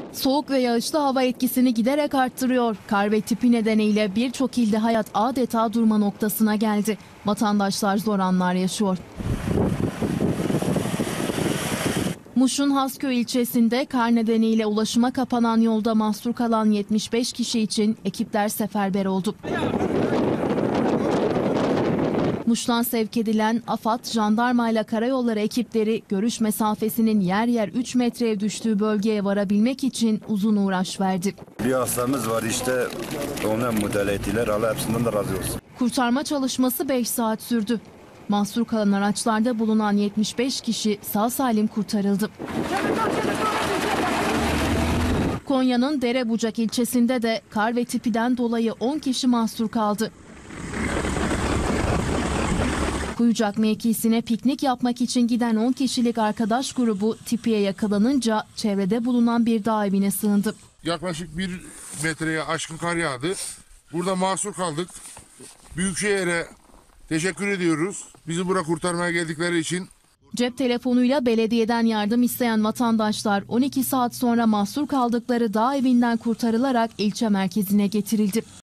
Soğuk ve yağışlı hava etkisini giderek arttırıyor. Kar ve tipi nedeniyle birçok ilde hayat adeta durma noktasına geldi. Vatandaşlar zor anlar yaşıyor. Muş'un Hasköy ilçesinde kar nedeniyle ulaşıma kapanan yolda mahsur kalan 75 kişi için ekipler seferber oldu. Muş'tan sevk edilen AFAD, jandarma ile karayolları ekipleri görüş mesafesinin yer yer 3 metreye düştüğü bölgeye varabilmek için uzun uğraş verdi. Bir hastamız var işte, ona müdahale ettiler. Allah hepsinden de razı olsun. Kurtarma çalışması 5 saat sürdü. Mahsur kalan araçlarda bulunan 75 kişi sağ salim kurtarıldı. Konya'nın Derebucak ilçesinde de kar ve tipiden dolayı 10 kişi mahsur kaldı. Kuyucak mevkisine piknik yapmak için giden 10 kişilik arkadaş grubu tipiye yakalanınca çevrede bulunan bir dağ evine sığındı. Yaklaşık 1 metreye aşkın kar yağdı. Burada mahsur kaldık. Büyükşehir'e teşekkür ediyoruz. Bizi buraya kurtarmaya geldikleri için. Cep telefonuyla belediyeden yardım isteyen vatandaşlar 12 saat sonra mahsur kaldıkları dağ evinden kurtarılarak ilçe merkezine getirildi.